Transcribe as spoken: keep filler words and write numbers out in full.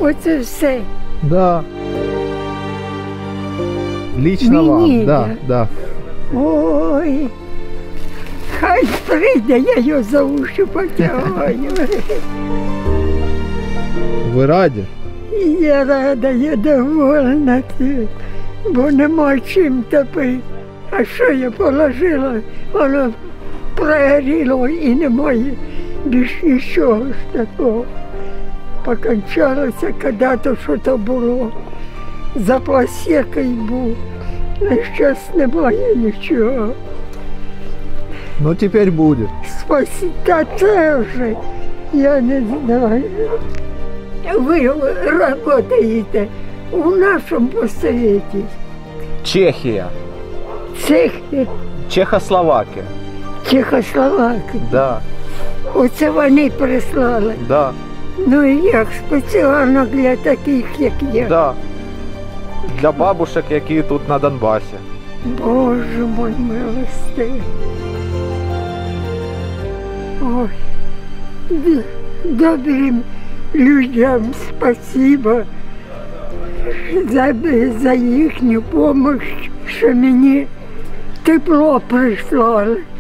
Оце все. Да. Лично Мені, вам, да, да. Ой, хай прийде, я його за уші потягаю. Ви раді? Я рада, я довольна, бо нема чим топити. А що я положила, воно прогоріло і немає більш нічого ж такого. Покончалося, коли-то що-то було. За пластикою був, а зараз немає нічого. Ну теперь будет. Спасибо, це вже, я не знаю. Ви працюєте у нашому посвіті. Чехия. Цех Чехословакия. Чехословакії. Да, Оце вони прислали. да, Ну і як, спеціально для таких, як я. да. Для бабушек, які тут на Донбасі. Боже мой милостивий. Ой, д- добрим людям спасибо за, за їхню допомогу, що мені тепло прислали.